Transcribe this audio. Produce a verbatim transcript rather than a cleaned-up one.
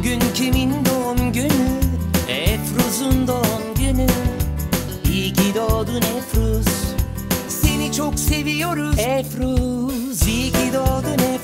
Bugün kimin doğum günü? Efruz'un doğum günü. İyi ki doğdun Efruz, seni çok seviyoruz Efruz. İyi ki doğdun Efruz.